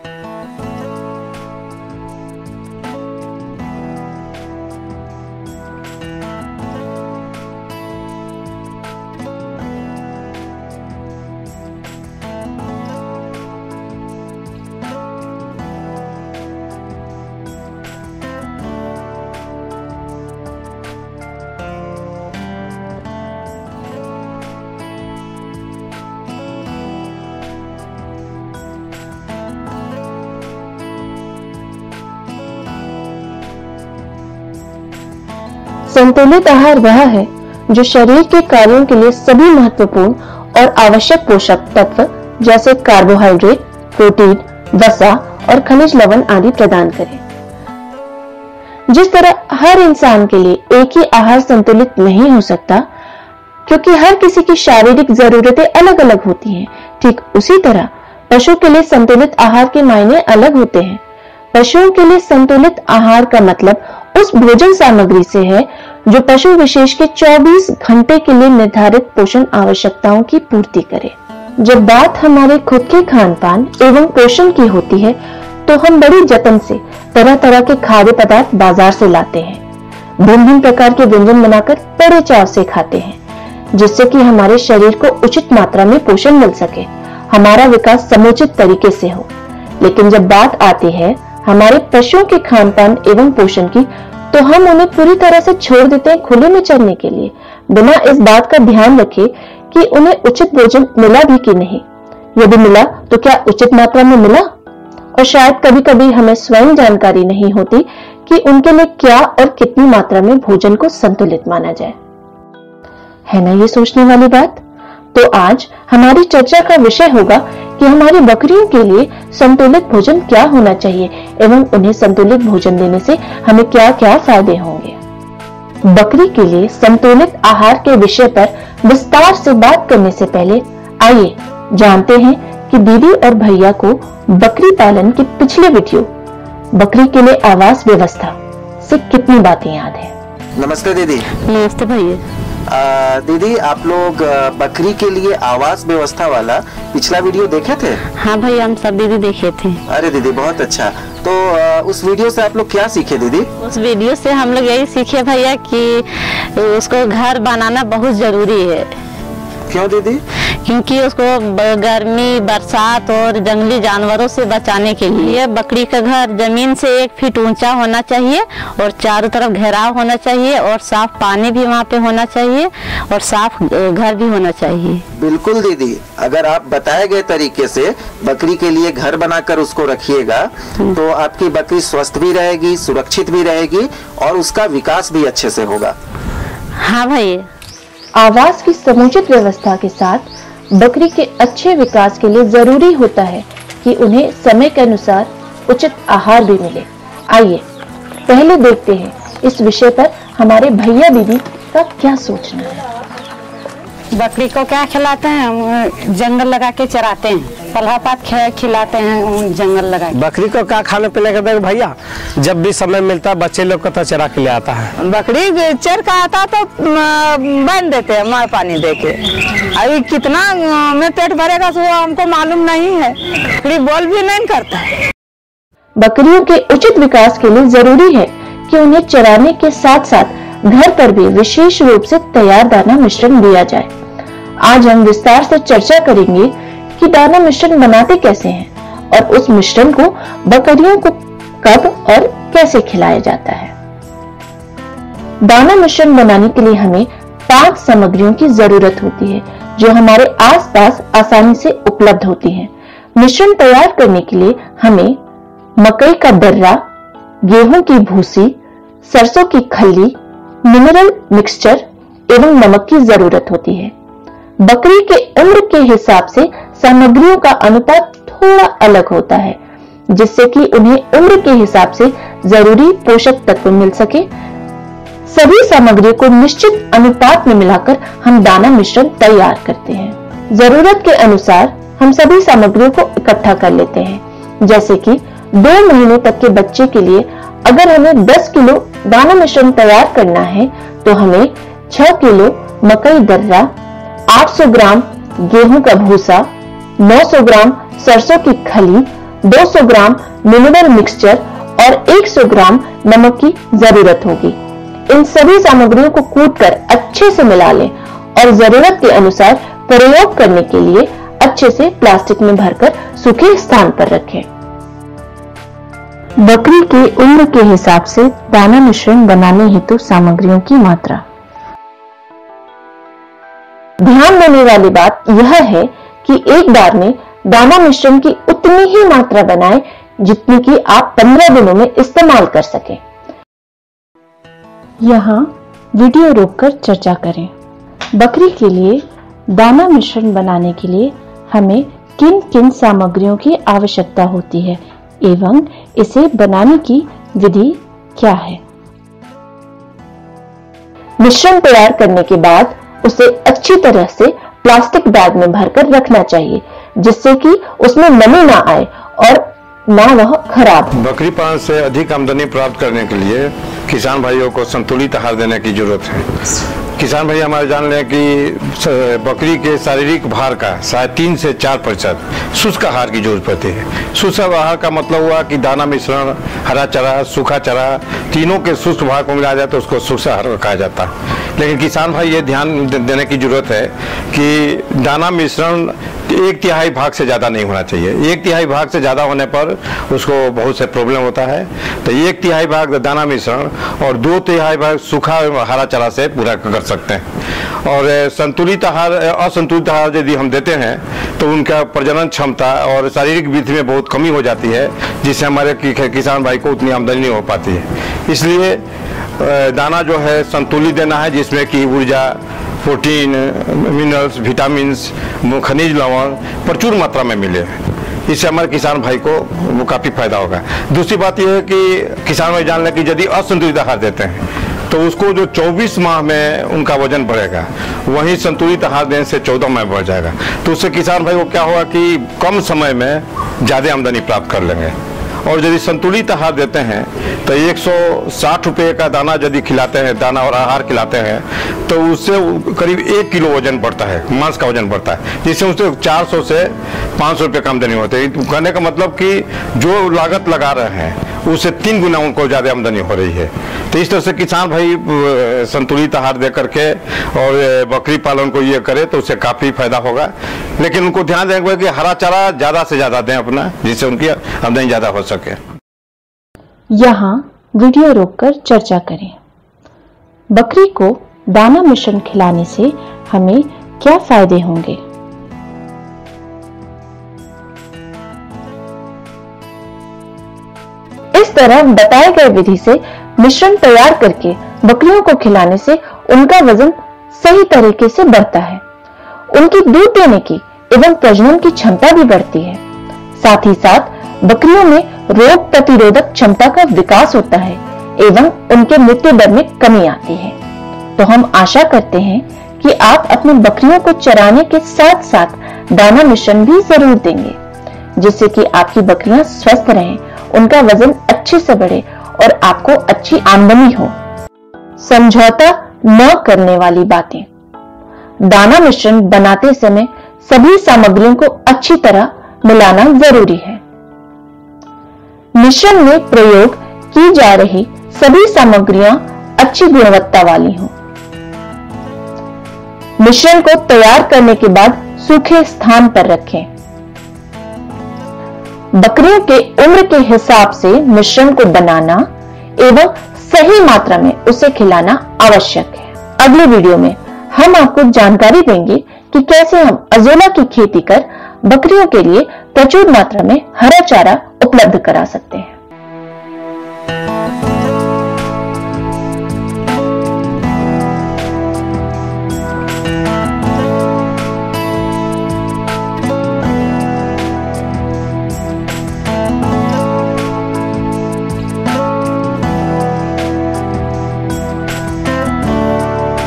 संतुलित आहार वह है जो शरीर के कार्यों के लिए सभी महत्वपूर्ण और आवश्यक पोषक तत्व जैसे कार्बोहाइड्रेट, प्रोटीन, वसा और खनिज लवण आदि प्रदान करे। जिस तरह हर इंसान के लिए एक ही आहार संतुलित नहीं हो सकता, क्योंकि हर किसी की शारीरिक जरूरतें अलग अलग होती हैं, ठीक उसी तरह पशु के लिए संतुलित आहार के मायने अलग होते हैं। पशुओं के लिए संतुलित आहार का मतलब उस भोजन सामग्री से है जो पशु विशेष के 24 घंटे के लिए निर्धारित पोषण आवश्यकताओं की पूर्ति करे। जब बात हमारे खुद के खान पान एवं पोषण की होती है तो हम बड़ी जतन से तरह तरह के खाद्य पदार्थ बाजार से लाते हैं, भिन्न भिन्न प्रकार के व्यंजन बनाकर बड़े चाव से खाते हैं, जिससे कि हमारे शरीर को उचित मात्रा में पोषण मिल सके, हमारा विकास समुचित तरीके से हो। लेकिन जब बात आती है हमारे पशुओं के खान पान एवं पोषण की, तो हम उन्हें पूरी तरह से छोड़ देते हैं खुले में चरने के लिए, बिना इस बात का ध्यान रखे कि उन्हें उचित भोजन मिला भी कि नहीं। यदि मिला तो क्या उचित मात्रा में मिला, और शायद कभी कभी हमें स्वयं जानकारी नहीं होती कि उनके लिए क्या और कितनी मात्रा में भोजन को संतुलित माना जाए। है ना ये सोचने वाली बात। तो आज हमारी चर्चा का विषय होगा कि हमारी बकरियों के लिए संतुलित भोजन क्या होना चाहिए एवं उन्हें संतुलित भोजन देने से हमें क्या क्या फायदे होंगे। बकरी के लिए संतुलित आहार के विषय पर विस्तार से बात करने से पहले आइए जानते हैं कि दीदी और भैया को बकरी पालन के पिछले वीडियो बकरी के लिए आवास व्यवस्था से कितनी बातें याद है। नमस्ते दीदी। नमस्ते भैया। दीदी आप लोग बकरी के लिए आवास व्यवस्था वाला पिछला वीडियो देखे थे? हाँ भैया हम सब दीदी देखे थे। अरे दीदी बहुत अच्छा। तो उस वीडियो से आप लोग क्या सीखे दीदी? उस वीडियो से हम लोग यही सीखे भैया कि उसको घर बनाना बहुत जरूरी है। क्यों दीदी? क्योंकि उसको गर्मी, बरसात और जंगली जानवरों से बचाने के लिए बकरी का घर जमीन से 1 फीट ऊंचा होना चाहिए और चारों तरफ घेराव होना चाहिए और साफ पानी भी वहाँ पे होना चाहिए और साफ घर भी होना चाहिए। बिल्कुल दीदी, अगर आप बताए गए तरीके से बकरी के लिए घर बनाकर उसको रखिएगा तो आपकी बकरी स्वस्थ भी रहेगी, सुरक्षित भी रहेगी और उसका विकास भी अच्छे से होगा। हाँ भैया। आवास की समुचित व्यवस्था के साथ बकरी के अच्छे विकास के लिए जरूरी होता है कि उन्हें समय के अनुसार उचित आहार भी मिले। आइए पहले देखते हैं इस विषय पर हमारे भैया दीदी का क्या सोचना है। बकरी को क्या खिलाते हैं? जंगल लगा के चराते हैं, पल्हा पात खिलाते हैं जंगल लगा के। बकरी को क्या खाने पीने का देख भैया, जब भी समय मिलता है बच्चे लोग को तो चरा के ले आता है। बकरी चर का आता तो बांध देते हैं मार पानी दे के। अभी कितना में पेट भरेगा तो हमको मालूम नहीं है। बकरी बोल भी नहीं करता है। बकरियों के उचित विकास के लिए जरूरी है कि उन्हें चराने के साथ साथ घर पर भी विशेष रूप से तैयार दाना मिश्रण दिया जाए। आज हम विस्तार से चर्चा करेंगे कि दाना मिश्रण बनाते कैसे हैं और उस मिश्रण को बकरियों को कब और कैसे खिलाया जाता है। दाना मिश्रण बनाने के लिए हमें 5 सामग्रियों की जरूरत होती है जो हमारे आसपास आसानी से उपलब्ध होती हैं। मिश्रण तैयार करने के लिए हमें मकई का दर्रा, गेहूं की भूसी, सरसों की खल्ली, मिनरल मिक्सचर एवं नमक की जरूरत होती है। बकरी के उम्र के हिसाब से सामग्रियों का अनुपात थोड़ा अलग होता है, जिससे कि उन्हें उम्र के हिसाब से जरूरी पोषक तत्व मिल सके। सभी सामग्रियों को निश्चित अनुपात में मिलाकर हम दाना मिश्रण तैयार करते हैं। जरूरत के अनुसार हम सभी सामग्रियों को इकट्ठा कर लेते हैं। जैसे कि 2 महीने तक के बच्चे के लिए अगर हमें 10 किलो दाना मिश्रण तैयार करना है तो हमें 6 किलो मकई दर्रा, 800 ग्राम गेहूं का भूसा, 900 ग्राम सरसों की खली, 200 ग्राम मिनरल मिक्सचर और 100 ग्राम नमक की जरूरत होगी। इन सभी सामग्रियों को कूटकर अच्छे से मिला लें और जरूरत के अनुसार प्रयोग करने के लिए अच्छे से प्लास्टिक में भरकर सूखे स्थान पर रखें। बकरी की उम्र के हिसाब से दाना मिश्रण बनाने हेतु सामग्रियों की मात्रा। ध्यान देने वाली बात यह है कि एक बार में दाना मिश्रण की उतनी ही मात्रा बनाएं जितनी कि आप 15 दिनों में इस्तेमाल कर सकें। यहाँ वीडियो रोककर चर्चा करें। बकरी के लिए दाना मिश्रण बनाने के लिए हमें किन किन सामग्रियों की आवश्यकता होती है एवं इसे बनाने की विधि क्या है। मिश्रण तैयार करने के बाद उसे अच्छी तरह से प्लास्टिक बैग में भरकर रखना चाहिए जिससे कि उसमें नमी ना आए और ना वह खराब हो। बकरी पालन से अधिक आमदनी प्राप्त करने के लिए किसान भाइयों को संतुलित आहार देने की जरूरत है। किसान भाई हमारे जान लें कि बकरी के शारीरिक भार का 3.5 से 4% शुष्क आहार की जरूरत पड़ती है। शुष्क आहार का मतलब हुआ कि दाना मिश्रण, हरा चारा, सूखा चारा, तीनों के शुष्क भार को मिलाया जाए तो उसको शुष्क आहार कहा जाता है। लेकिन किसान भाई ये ध्यान देने की जरूरत है कि दाना मिश्रण 1/3 भाग से ज़्यादा नहीं होना चाहिए। 1/3 भाग से ज़्यादा होने पर उसको बहुत से प्रॉब्लम होता है। तो 1/3 भाग दाना मिश्रण और 2/3 भाग सूखा हरा चारा से पूरा कर सकते हैं। और संतुलित आहार, असंतुलित आहार यदि हम देते हैं तो उनका प्रजनन क्षमता और शारीरिक वृद्धि में बहुत कमी हो जाती है जिससे हमारे किसान भाई को उतनी आमदनी नहीं हो पाती है। इसलिए दाना जो है संतुलित देना है जिसमें कि ऊर्जा, प्रोटीन, मिनरल्स, विटामिन, खनिज लवण प्रचुर मात्रा में मिले। इससे हमारे किसान भाई को वो काफ़ी फायदा होगा। दूसरी बात यह है कि किसान भाई जान लें कि यदि असंतुलित आहार देते हैं तो उसको जो 24 माह में उनका वजन बढ़ेगा वहीं संतुलित आहार देने से 14 माह बढ़ जाएगा। तो उससे किसान भाई को क्या होगा कि कम समय में ज़्यादा आमदनी प्राप्त कर लेंगे। और यदि संतुलित आहार देते हैं तो 160 रुपये का दाना यदि खिलाते हैं, दाना और आहार खिलाते हैं तो उससे करीब 1 किलो वजन बढ़ता है, मांस का वजन बढ़ता है, जिससे उससे 400 से 500 रुपये का आमदनी होती है। कहने का मतलब कि जो लागत लगा रहे हैं उससे 3 गुना उनको ज़्यादा आमदनी हो रही है। तो इस तरह से किसान भाई संतुलित आहार दे करके और बकरी पालन को ये करे तो उससे काफ़ी फायदा होगा। लेकिन उनको ध्यान देंगे कि हरा चारा ज़्यादा से ज़्यादा दें अपना, जिससे उनकी आमदनी ज़्यादा हो सके। यहाँ वीडियो रोककर चर्चा करें। बकरी को दाना मिश्रण खिलाने से हमें क्या फायदे होंगे। इस तरह बताए गए विधि से मिश्रण तैयार करके बकरियों को खिलाने से उनका वजन सही तरीके से बढ़ता है, उनकी दूध देने की एवं प्रजनन की क्षमता भी बढ़ती है। साथ ही साथ बकरियों में रोग प्रतिरोधक क्षमता का विकास होता है एवं उनके मृत्यु दर में कमी आती है। तो हम आशा करते हैं कि आप अपनी बकरियों को चराने के साथ साथ दाना मिश्रण भी जरूर देंगे जिससे कि आपकी बकरियां स्वस्थ रहें, उनका वजन अच्छे से बढ़े और आपको अच्छी आमदनी हो। समझौता न करने वाली बातें। दाना मिश्रण बनाते समय सभी सामग्रियों को अच्छी तरह मिलाना जरूरी है। मिश्रण में प्रयोग की जा रही सभी सामग्रियां अच्छी गुणवत्ता वाली हों। मिश्रण को तैयार करने के बाद सूखे स्थान पर रखें। बकरियों के उम्र के हिसाब से मिश्रण को बनाना एवं सही मात्रा में उसे खिलाना आवश्यक है। अगले वीडियो में हम आपको जानकारी देंगे कि कैसे हम अजोला की खेती कर बकरियों के लिए प्रचुर मात्रा में हरा चारा उपलब्ध करा सकते हैं।